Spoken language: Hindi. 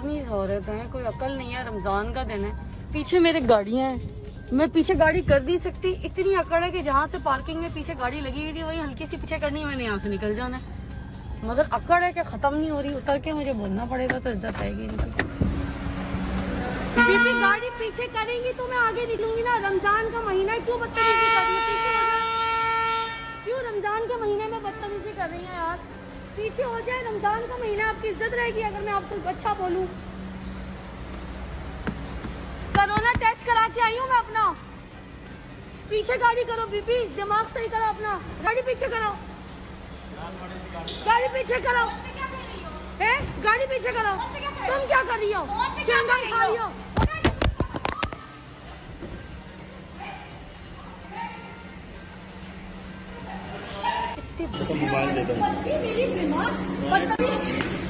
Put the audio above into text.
बदतमीज औरत है, कोई अकल नहीं है। रमजान का दिन है, पीछे मेरे गाड़ियां हैं, मैं पीछे गाड़ी कर नहीं सकती। इतनी अकड़ है कि जहाँ से पार्किंग में पीछे गाड़ी लगी हुई थी वही हल्की सी पीछे करनी है, मैंने यहाँ से निकल जाना है। मगर अकड़ है कि खत्म नहीं हो रही, उतर के मुझे बोलना पड़ेगा तो इज्जत आएगी इनकी। बीबी गाड़ी पीछे करेंगी तो मैं आगे निकलूंगी ना। रमजान का महीना है, क्यों बदतमीजी कर रही है? पीछे हो जाए। क्यों रमजान के महीने में बदतमीजी कर रही है यार? पीछे हो जाए, रमजान का महीना, आपकी इज्जत रहेगी अगर मैं आपको अच्छा बोलूं। कोरोना टेस्ट करा के आई हूँ मैं अपना। पीछे गाड़ी करो बीबी, दिमाग सही करो अपना। गाड़ी पीछे करो, गाड़ी पीछे करो, है गाड़ी पीछे करो। तुम क्या कर रही हो? च्युइंगम खा रही हो? मोबाइल दे दो।